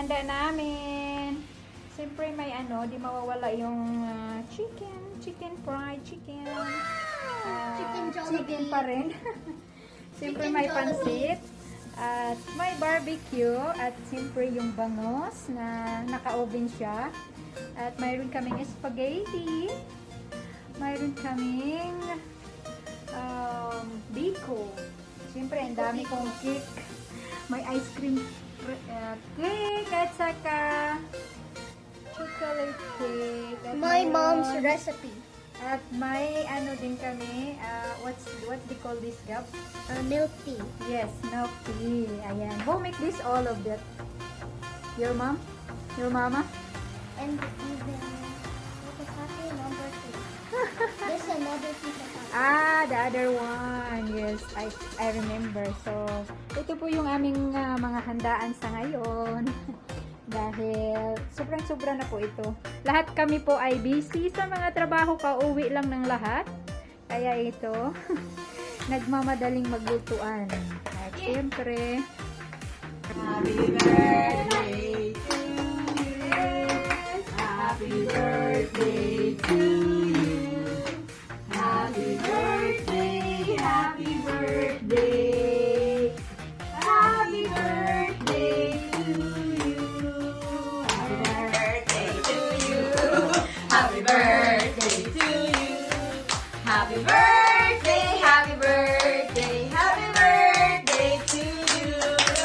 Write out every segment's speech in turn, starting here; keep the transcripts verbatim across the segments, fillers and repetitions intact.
handa namin. Siyempre may ano, di mawawala yung uh, chicken. Chicken fried chicken. Uh, Chicken chicken Jollibee. pa rin. Siyempre may pansit. At may barbecue. At siyempre yung bangos na naka-oven siya. At mayroon kaming spaghetti. Mayroon kaming um, biko. Siyempre, ang dami kong cake. May ice cream uh, cake at saka chocolate cake. At My mayroon- mom's recipe. At may ano din kami, uh, what's what they call this, Gab? Uh, milk tea. Yes, milk tea. Ayan. Who make this all of that? Your mom? Your mama? And even Wakasake number two. There's another piece of pie. Ah, the other one. Yes, I I remember. So, ito po yung aming uh, mga handaan sa ngayon. Dahil sobrang-sobra na po ito. Lahat kami po ay busy sa mga trabaho, pauwi lang ng lahat. Kaya ito, nagmamadaling maglutuan. At syempre, Happy birthday to you. Happy birthday to you. Happy birthday, happy birthday. Happy birthday to you. Happy birthday to you. Happy birthday to you. Happy birthday, happy birthday, happy birthday to you.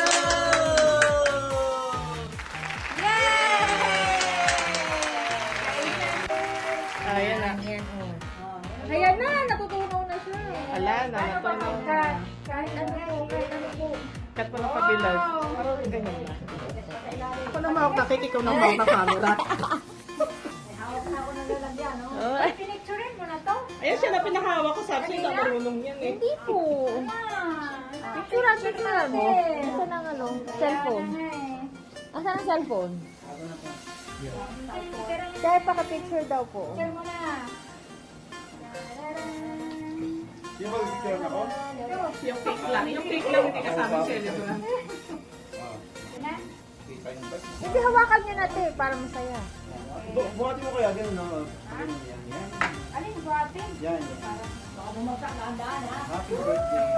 Ayan na. ayan oh. Ayan na, natutunaw na siya. Ala, na, Ano pa natunaw ka? na. Kahit ano po, kahit ano po. Kat pa ng pabilad. Parang ganyan ba? Ako na mahawak na cake, ikaw na mahawak na camera. Hawak na ako ng lalagyan, no? Oh. Ay, pinicturein mo na to. Ayan siya na pinakahawak ko. Sabi siya, marunong yan eh. Hindi po. Picture, picture mo. Ito na nga long cellphone. Asan ang cellphone? Kaya paka-picture daw po. Picture mo na. Yung mag-picture ako? Yung cake lang. Yung cake lang hindi kasama yung celebrant. Na? Hindi hawakan niyo natin para masaya. Bu- Buhatin mo kaya, ganun na. Ganun, yan, yan. Alin, buhatin? Yan, yan. Baka bumagsak na ang daan, ha? Happy birthday.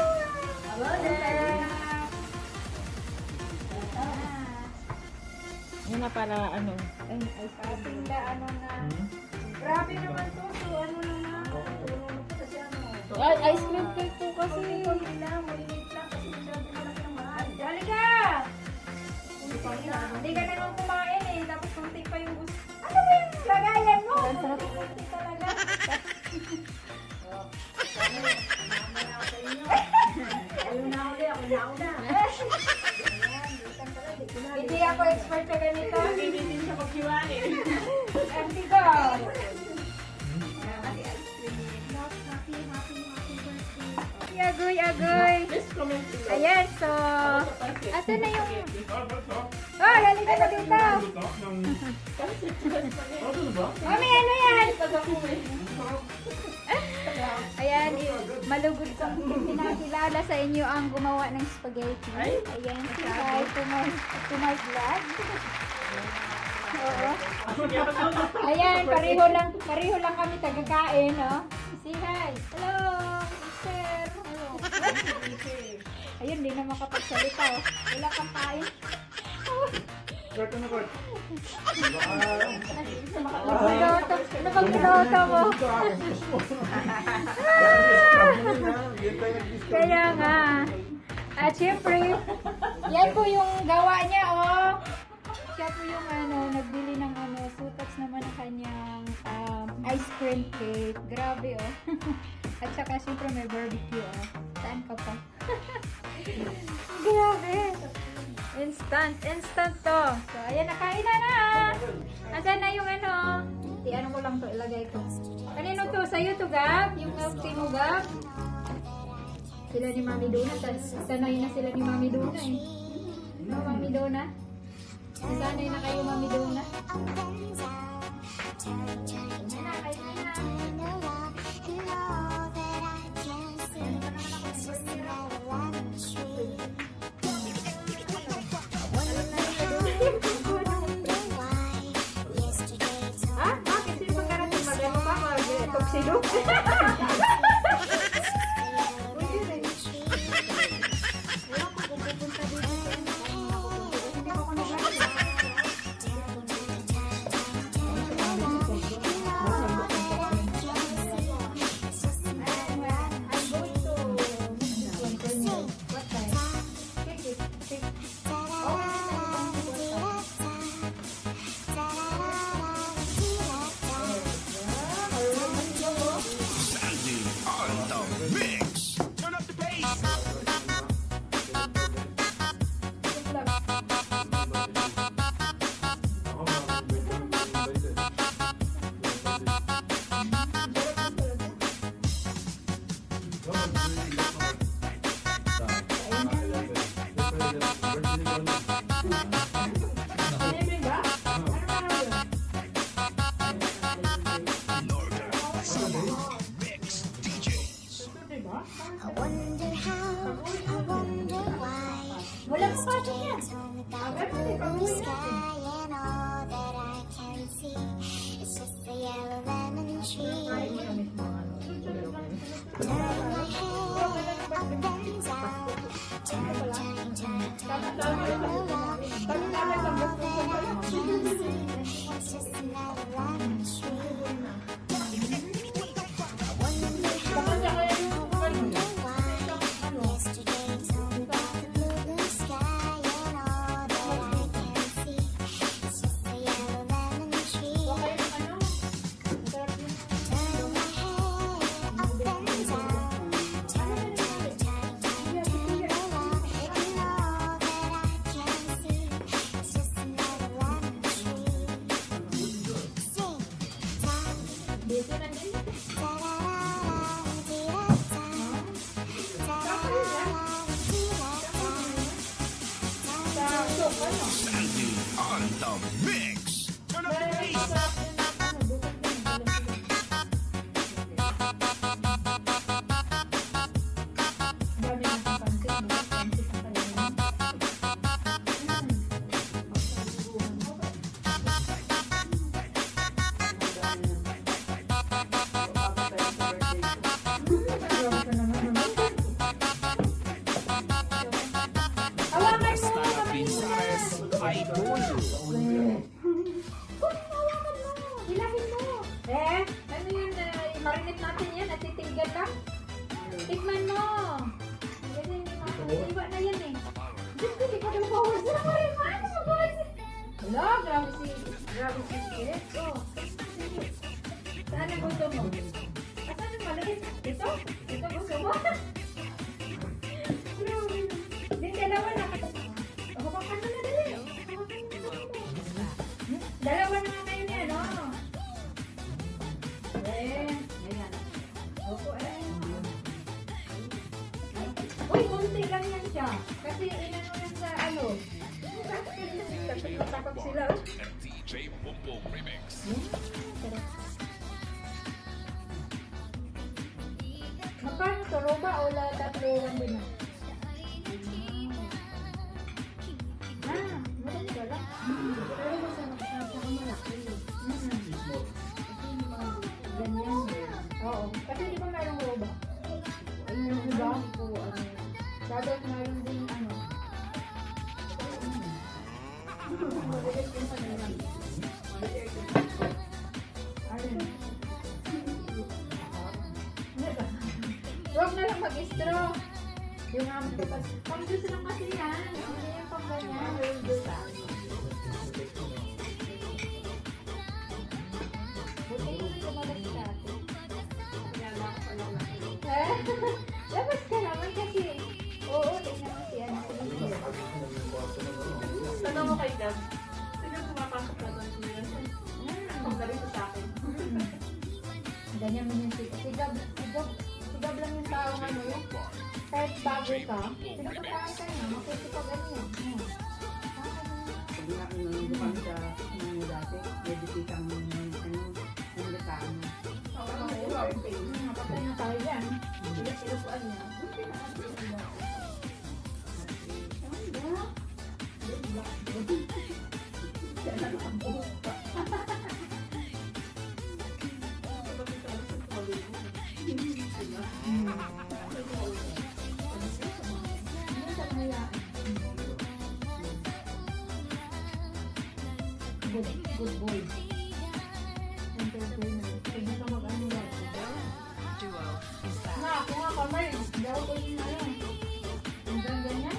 Yan na para ano. Ay, ay, ating na, ano na. Grabe naman to. So, ano na na. Ano po kasi ano. Ay, ice cream cake po kasi. Konti lang, maliit lang kasi masyado malaki ng mahal. Halika! Hindi ka naman kumain eh. Tapos konti pa yung gusto. Ano ba yung lagayan mo? Konti talaga. Ayaw na ako ako na ako na. Hindi ako expert sa ganito. Hindi din siya maghiwalay. Empty ko. Agoy, agoy. Please comment below. Ayan, so, asa na yung... Oh, halika na dito. Mami, ano yan? Ayan, i- malugod kong pinakilala sa inyo ang gumawa ng spaghetti. Ayan, si Hi to my, to my vlog. Oo. Ayan, pareho lang, pareho lang kami tagakain, no? Si Hi. Hello, sir. Hello. Ayun, di na makapagsalita, oh. Wala kang kain. Kurt, ano, Kurt? Nagpiloto, napagpiloto mo. Kaya nga. At syempre, yan po yung gawa niya, oh. Siya po yung ano, nagbili ng ano, sutats naman ng kanyang um, ice cream cake. Grabe, oh. At saka syempre may barbecue, oh. Saan ka pa? Grabe. Instant, instant to. So, ayan, nakain na na. Asan na yung ano? Di, ano ko lang to, ilagay ko. Kanino to? Sa'yo to, Gab? Yung milk tea mo, Gab? Sila ni Mami Dona. Sanay na sila ni Mami Dona eh. No, Mami Dona? Sanay na kayo, Mami Dona. Ayan na, kain na na. mix. Turn up the bass. I wonder how, I wonder why. Yesterday told me about the blue sky and all that I can see. It's just a yellow lemon tree. Turn my head up and down. Turn, turn, turn, turn, turn around. And all that I can see. It's just another lemon tree. I wonder how, I wonder why. Yesterday told me about the blue, blue sky and all that I can see. It's just a yellow lemon tree. Turn my head up and down. Turn, turn, turn, turn, turn around. And all that I can see. It's just another lemon tree. Sing, Sandy on the mix. Turn up the bass. I told you. Hilahin mo. Eh, ano yun? Uh, i-marinate natin yan at titigyan lang. Tikman mo. Ganyan yung mga iba na yan eh. Diyos ko, di pa daw bawas na pa rin. Ano mo guys? Hello, grabe si, grabe si Spirit. Oh, sige. Saan ang gusto mo? Asan ang maliit? Ito? Ito gusto mo? Grabe. Di, dalawa na. Hawakan mo na dali. Dalawa na nga ngayon yan, oh. Eh, ayan. Opo, eh. Uy, kunti lang yan siya. Kasi inano yan sa ano. Takot sila, oh. D J Boom Remix. Magkano to? Roba o la tatlo lang din na? Ah, malaki ka lang. Pero masarap sa malaki. Ganyan. Oo. Kasi di ba mayroong roba? Ayun yung iba? Dapat mayroon din ano. Maliit yung kanila. Ayun. Huwag na lang mag-straw. Yung amin ko kasi. Pang-juice lang kasi yan. Hindi yung pang-ganyan. Yung juice ah. Buti hindi ko mag-start. Eh? Labas ka naman kasi. Oo, tingnan mo si ano. Tanong mo kay Gab. Sino pumapasok na doon? Pagdali ko sa akin. Ganyan mo yung si si Gab. Si Gab. Si Gab lang yung tao ano yun. Kahit bago ka, pinapatahan ka na. Makuti ka ganyan. Sabi natin nung bukan sa mga dati, pwede kitang ano, yung lakaan. Oo, Mapatay na tayo yan. sinusuan niya. Good, good boy. Entertainer. Pwede ka mag-ano yan. Na, ako nga kamay. Daw ko yung ano. Hanggang ganyan.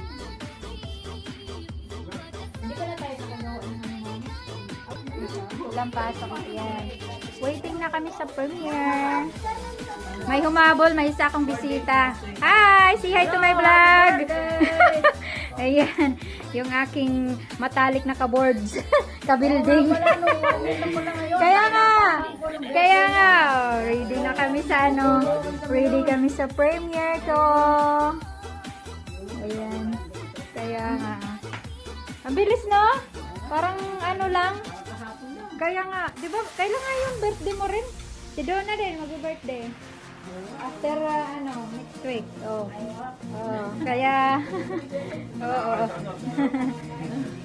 Hindi ka na tayo nakagawa ng ano. Walang pasok yan. Waiting na kami sa premiere. May humabol, may isa akong bisita. Hi! Say hi to my vlog! Ayan, yung aking matalik na ka-boards, ka-building. Kaya nga, kaya nga, oh, ready na kami sa ano, ready kami sa premiere ko. Ayan, kaya nga. Ang bilis, no? Parang ano lang. Kaya nga, di ba, kailan nga yung birthday mo rin? Si Donna din, mag-birthday. After, uh, ano, next week. Oh. Oh, kaya, oo.